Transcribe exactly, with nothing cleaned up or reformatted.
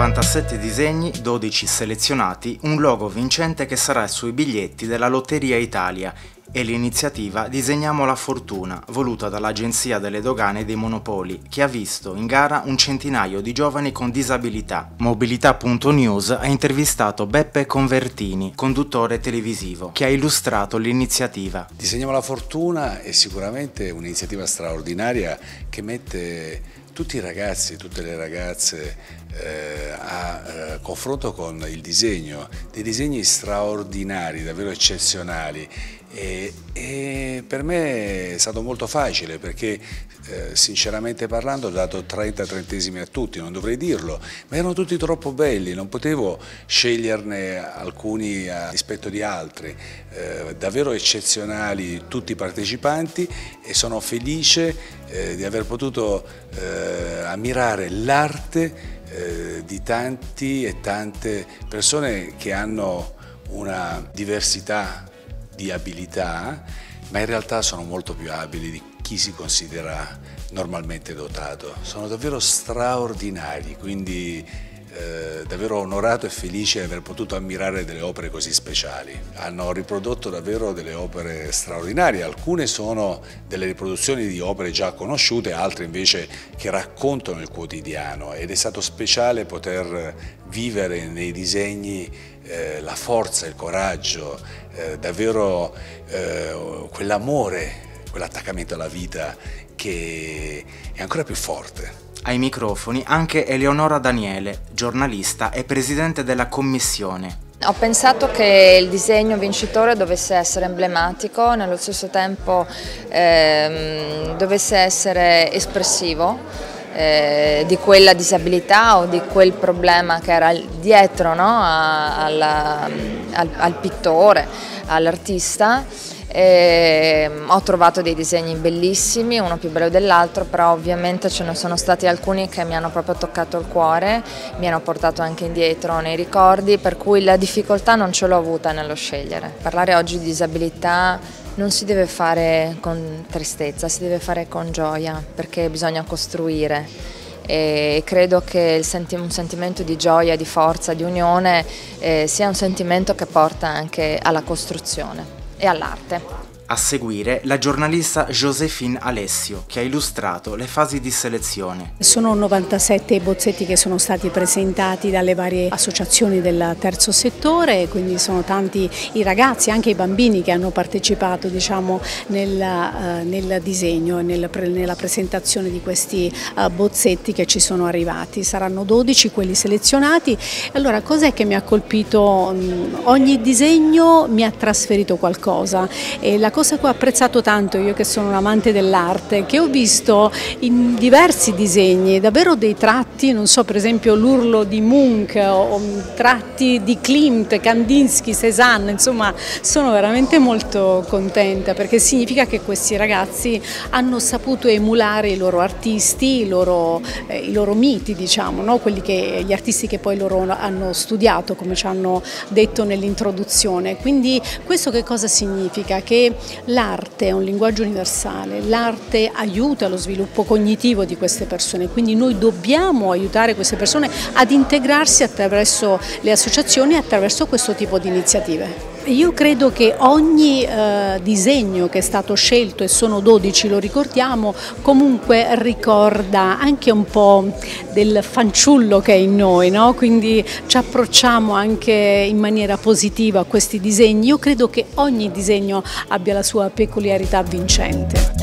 novantasette disegni, dodici selezionati, un logo vincente che sarà sui biglietti della Lotteria Italia e l'iniziativa Disegniamo la Fortuna, voluta dall'Agenzia delle Dogane e dei Monopoli, che ha visto in gara un centinaio di giovani con disabilità. Mobilità punto news ha intervistato Beppe Convertini, conduttore televisivo, che ha illustrato l'iniziativa. Disegniamo la Fortuna è sicuramente un'iniziativa straordinaria che mette tutti i ragazzi e tutte le ragazze eh, a eh, confronto con il disegno, dei disegni straordinari, davvero eccezionali. E, e per me è stato molto facile perché eh, sinceramente parlando ho dato trenta trentesimi a tutti, non dovrei dirlo, ma erano tutti troppo belli, non potevo sceglierne alcuni a rispetto di altri, eh, davvero eccezionali tutti i partecipanti, e sono felice eh, di aver potuto eh, ammirare l'arte eh, di tanti e tante persone che hanno una diversità di abilità, ma in realtà sono molto più abili di chi si considera normalmente dotato. Sono davvero straordinari, quindi eh, davvero onorato e felice di aver potuto ammirare delle opere così speciali. Hanno riprodotto davvero delle opere straordinarie, alcune sono delle riproduzioni di opere già conosciute, altre invece che raccontano il quotidiano, ed è stato speciale poter vivere nei disegni eh, la forza, il coraggio, eh, davvero eh, quell'amore, quell'attaccamento alla vita che è ancora più forte. Ai microfoni anche Eleonora Daniele, giornalista e presidente della commissione. Ho pensato che il disegno vincitore dovesse essere emblematico, nello stesso tempo ehm, dovesse essere espressivo eh, di quella disabilità o di quel problema che era dietro, no? a, alla, al, al pittore, all'artista. E ho trovato dei disegni bellissimi, uno più bello dell'altro, però ovviamente ce ne sono stati alcuni che mi hanno proprio toccato il cuore, mi hanno portato anche indietro nei ricordi, per cui la difficoltà non ce l'ho avuta nello scegliere. Parlare oggi di disabilità non si deve fare con tristezza, si deve fare con gioia, perché bisogna costruire, e credo che il senti- un sentimento di gioia, di forza, di unione eh, sia un sentimento che porta anche alla costruzione e all'arte. A seguire la giornalista Joséphine Alessio, che ha illustrato le fasi di selezione. Sono novantasette i bozzetti che sono stati presentati dalle varie associazioni del terzo settore, quindi sono tanti i ragazzi, anche i bambini che hanno partecipato, diciamo, nel, uh, nel disegno, nel, nella presentazione di questi uh, bozzetti che ci sono arrivati. Saranno dodici quelli selezionati. Allora, cos'è che mi ha colpito? Ogni disegno mi ha trasferito qualcosa, e la cosa che ho apprezzato tanto, io che sono un amante dell'arte, che ho visto in diversi disegni davvero dei tratti, non so, per esempio l'urlo di Munch o tratti di Klimt, Kandinsky, Cézanne, insomma sono veramente molto contenta, perché significa che questi ragazzi hanno saputo emulare i loro artisti, i loro, eh, i loro miti, diciamo, no? Quelli che, gli artisti che poi loro hanno studiato, come ci hanno detto nell'introduzione. Quindi questo che cosa significa? Che l'arte è un linguaggio universale, l'arte aiuta lo sviluppo cognitivo di queste persone, quindi noi dobbiamo aiutare queste persone ad integrarsi attraverso le associazioni e attraverso questo tipo di iniziative. Io credo che ogni eh, disegno che è stato scelto, e sono dodici, lo ricordiamo, comunque ricorda anche un po' del fanciullo che è in noi, no? Quindi ci approcciamo anche in maniera positiva a questi disegni. Io credo che ogni disegno abbia la sua peculiarità vincente.